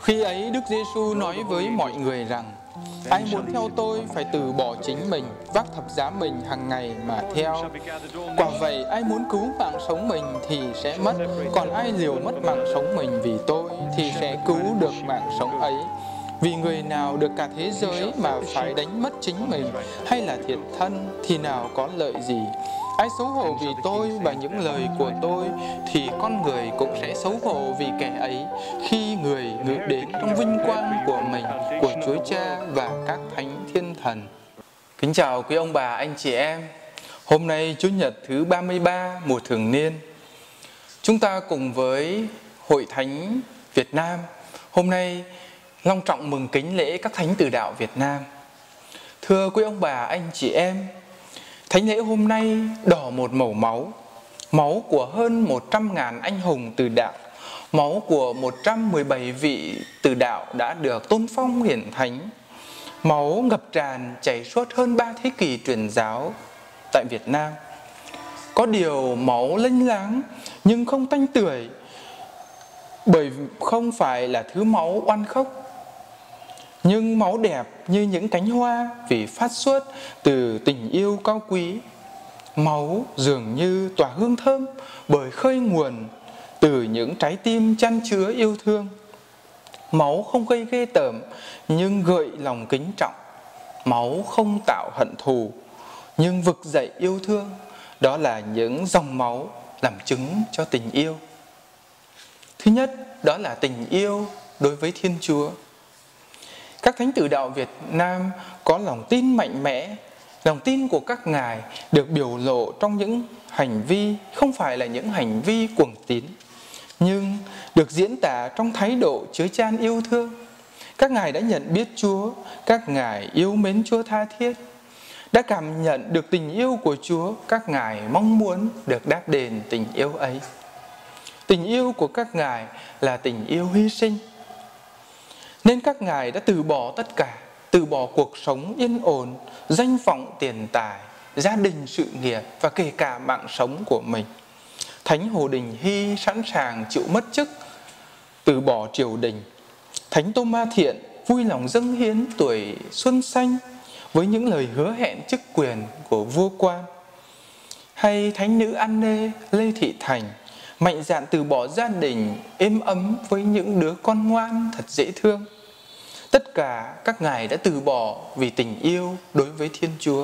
Khi ấy Đức Giêsu nói với mọi người rằng: ai muốn theo tôi phải từ bỏ chính mình, vác thập giá mình hàng ngày mà theo. Quả vậy, ai muốn cứu mạng sống mình thì sẽ mất, còn ai liều mất mạng sống mình vì tôi thì sẽ cứu được mạng sống ấy. Vì người nào được cả thế giới mà phải đánh mất chính mình hay là thiệt thân thì nào có lợi gì? Ai xấu hổ vì tôi và những lời của tôi thì con người cũng sẽ xấu hổ vì kẻ ấy khi người ngự đến trong vinh quang của mình, của Chúa Cha và các thánh thiên thần. Kính chào quý ông bà, anh chị em. Hôm nay Chủ nhật thứ 33 mùa thường niên, chúng ta cùng với Hội Thánh Việt Nam hôm nay long trọng mừng kính lễ các thánh tử đạo Việt Nam. Thưa quý ông bà, anh chị em, thánh lễ hôm nay đỏ một màu máu, máu của hơn 100.000 anh hùng tử đạo, máu của 117 vị tử đạo đã được tôn phong hiển thánh, máu ngập tràn chảy suốt hơn 3 thế kỷ truyền giáo tại Việt Nam. Có điều máu lênh láng nhưng không tanh tưởi, bởi không phải là thứ máu oan khóc, nhưng máu đẹp như những cánh hoa vì phát xuất từ tình yêu cao quý. Máu dường như tỏa hương thơm bởi khơi nguồn từ những trái tim chan chứa yêu thương. Máu không gây ghê tởm nhưng gợi lòng kính trọng. Máu không tạo hận thù nhưng vực dậy yêu thương. Đó là những dòng máu làm chứng cho tình yêu. Thứ nhất, đó là tình yêu đối với Thiên Chúa. Các thánh tử đạo Việt Nam có lòng tin mạnh mẽ. Lòng tin của các ngài được biểu lộ trong những hành vi, không phải là những hành vi cuồng tín, nhưng được diễn tả trong thái độ chứa chan yêu thương. Các ngài đã nhận biết Chúa, các ngài yêu mến Chúa tha thiết, đã cảm nhận được tình yêu của Chúa, các ngài mong muốn được đáp đền tình yêu ấy. Tình yêu của các ngài là tình yêu hy sinh, nên các ngài đã từ bỏ tất cả, từ bỏ cuộc sống yên ổn, danh vọng tiền tài, gia đình sự nghiệp và kể cả mạng sống của mình. Thánh Hồ Đình Hy sẵn sàng chịu mất chức, từ bỏ triều đình. Thánh Tô Ma Thiện vui lòng dâng hiến tuổi xuân xanh với những lời hứa hẹn chức quyền của vua quan. Hay Thánh Nữ An Nê Lê Thị Thành mạnh dạn từ bỏ gia đình êm ấm với những đứa con ngoan thật dễ thương. Tất cả các ngài đã từ bỏ vì tình yêu đối với Thiên Chúa.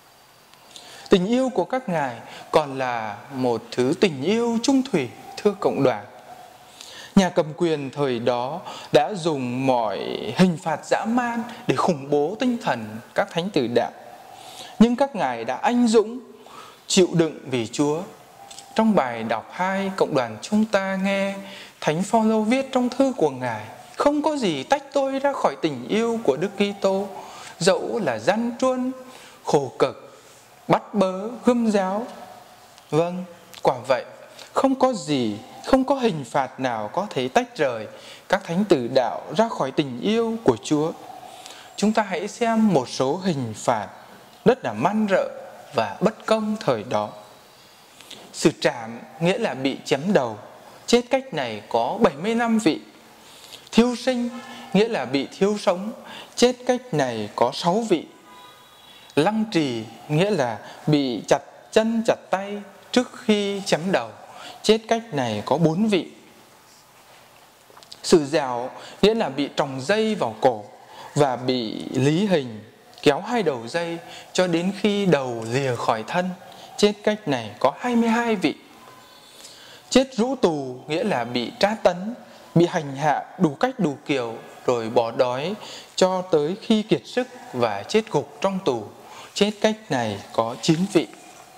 Tình yêu của các ngài còn là một thứ tình yêu chung thủy, thưa cộng đoàn. Nhà cầm quyền thời đó đã dùng mọi hình phạt dã man để khủng bố tinh thần các thánh tử đạo. Nhưng các ngài đã anh dũng chịu đựng vì Chúa. Trong bài đọc 2, cộng đoàn chúng ta nghe Thánh Phaolô viết trong thư của ngài: không có gì tách tôi ra khỏi tình yêu của Đức Kitô, dẫu là gian truân, khổ cực, bắt bớ, gươm giáo. Vâng, quả vậy, không có gì, không có hình phạt nào có thể tách rời các thánh tử đạo ra khỏi tình yêu của Chúa. Chúng ta hãy xem một số hình phạt rất là man rợ và bất công thời đó. Xử trảm nghĩa là bị chém đầu, chết cách này có 75 vị. Thiêu sinh nghĩa là bị thiêu sống, chết cách này có 6 vị. Lăng trì nghĩa là bị chặt chân chặt tay trước khi chém đầu, chết cách này có 4 vị. Xử dẻo nghĩa là bị tròng dây vào cổ và bị lý hình, kéo 2 đầu dây cho đến khi đầu lìa khỏi thân, chết cách này có 22 vị. Chết rũ tù nghĩa là bị tra tấn, bị hành hạ đủ cách đủ kiểu rồi bỏ đói cho tới khi kiệt sức và chết gục trong tù, chết cách này có 9 vị.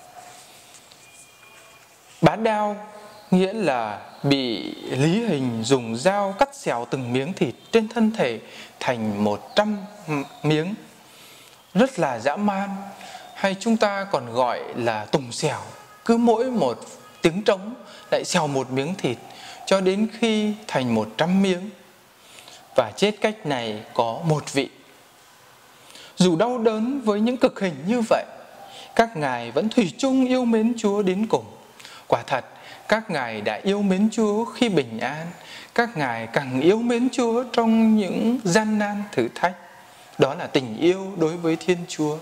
Bá đao nghĩa là bị lý hình dùng dao cắt xẻo từng miếng thịt trên thân thể thành 100 miếng, rất là dã man. Hay chúng ta còn gọi là tùng xẻo, cứ mỗi một tiếng trống lại xẻo một miếng thịt cho đến khi thành 100 miếng. Và chết cách này có 1 vị. Dù đau đớn với những cực hình như vậy, các ngài vẫn thủy chung yêu mến Chúa đến cùng. Quả thật, các ngài đã yêu mến Chúa khi bình an, các ngài càng yêu mến Chúa trong những gian nan thử thách. Đó là tình yêu đối với Thiên Chúa.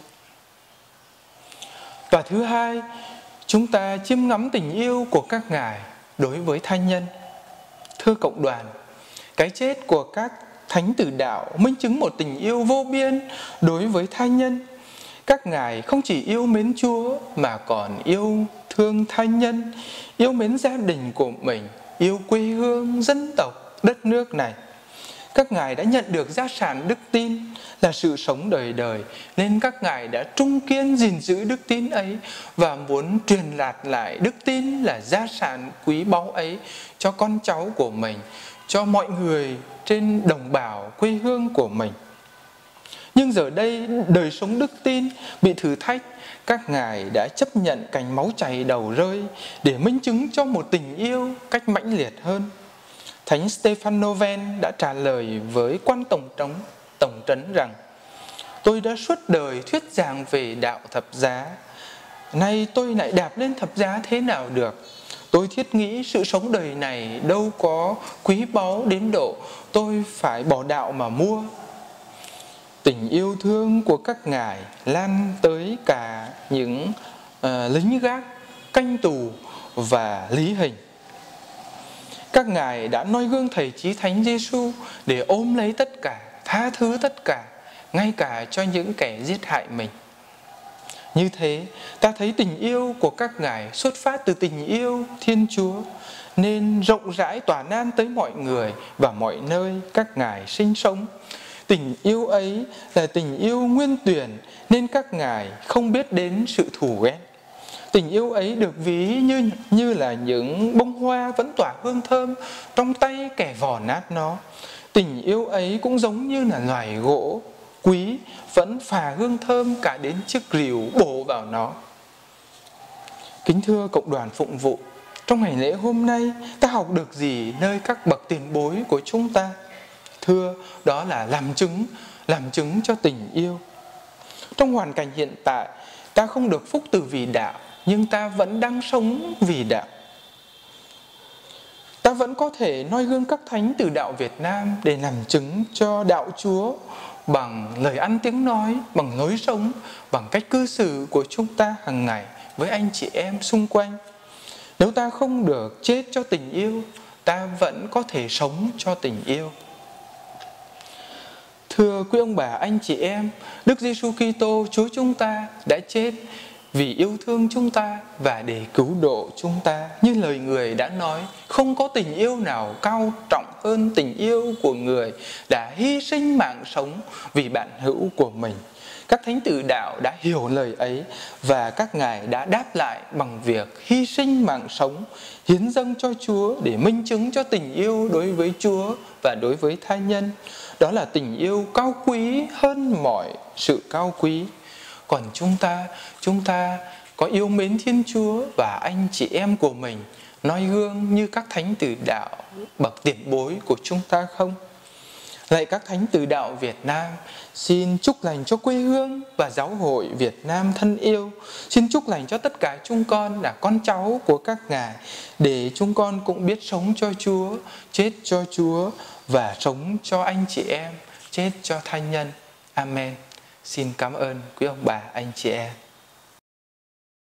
Và thứ hai, chúng ta chiêm ngắm tình yêu của các ngài đối với tha nhân. Thưa cộng đoàn, cái chết của các thánh tử đạo minh chứng một tình yêu vô biên đối với tha nhân. Các ngài không chỉ yêu mến Chúa mà còn yêu thương tha nhân, yêu mến gia đình của mình, yêu quê hương, dân tộc, đất nước này. Các ngài đã nhận được gia sản đức tin là sự sống đời đời, nên các ngài đã trung kiên gìn giữ đức tin ấy và muốn truyền đạt lại đức tin là gia sản quý báu ấy cho con cháu của mình, cho mọi người trên đồng bào quê hương của mình. Nhưng giờ đây đời sống đức tin bị thử thách, các ngài đã chấp nhận cành máu chảy đầu rơi để minh chứng cho một tình yêu cách mãnh liệt hơn. Thánh Stephannoven đã trả lời với quan tổng trấn rằng: tôi đã suốt đời thuyết giảng về đạo thập giá, nay tôi lại đạp lên thập giá thế nào được? Tôi thiết nghĩ sự sống đời này đâu có quý báu đến độ tôi phải bỏ đạo mà mua. Tình yêu thương của các ngài lan tới cả những lính gác, canh tù và lý hình. Các ngài đã noi gương thầy chí thánh Giêsu để ôm lấy tất cả, tha thứ tất cả, ngay cả cho những kẻ giết hại mình. Như thế, ta thấy tình yêu của các ngài xuất phát từ tình yêu Thiên Chúa, nên rộng rãi tỏa nan tới mọi người và mọi nơi các ngài sinh sống. Tình yêu ấy là tình yêu nguyên tuyển, nên các ngài không biết đến sự thù ghét. Tình yêu ấy được ví như là những bông hoa vẫn tỏa hương thơm trong tay kẻ vò nát nó. Tình yêu ấy cũng giống như là loài gỗ quý vẫn phả hương thơm cả đến chiếc rìu bổ vào nó. Kính thưa cộng đoàn phụng vụ, trong ngày lễ hôm nay ta học được gì nơi các bậc tiền bối của chúng ta? Thưa, đó là làm chứng cho tình yêu. Trong hoàn cảnh hiện tại, ta không được phúc từ vì đạo, nhưng ta vẫn đang sống vì đạo. Ta vẫn có thể noi gương các thánh từ đạo Việt Nam để làm chứng cho đạo Chúa bằng lời ăn tiếng nói, bằng lối sống, bằng cách cư xử của chúng ta hàng ngày với anh chị em xung quanh. Nếu ta không được chết cho tình yêu, ta vẫn có thể sống cho tình yêu. Thưa quý ông bà, anh chị em, Đức Giêsu Kitô Chúa chúng ta đã chết vì yêu thương chúng ta và để cứu độ chúng ta. Như lời Người đã nói, không có tình yêu nào cao trọng hơn tình yêu của Người đã hy sinh mạng sống vì bạn hữu của mình. Các thánh tử đạo đã hiểu lời ấy và các ngài đã đáp lại bằng việc hy sinh mạng sống, hiến dâng cho Chúa để minh chứng cho tình yêu đối với Chúa và đối với tha nhân. Đó là tình yêu cao quý hơn mọi sự cao quý. Còn chúng ta có yêu mến Thiên Chúa và anh chị em của mình, noi gương như các thánh tử đạo bậc tiền bối của chúng ta không? Lạy các thánh tử đạo Việt Nam, xin chúc lành cho quê hương và giáo hội Việt Nam thân yêu. Xin chúc lành cho tất cả chúng con là con cháu của các ngài, để chúng con cũng biết sống cho Chúa, chết cho Chúa và sống cho anh chị em, chết cho tha nhân. Amen. Xin cảm ơn quý ông bà, anh chị em.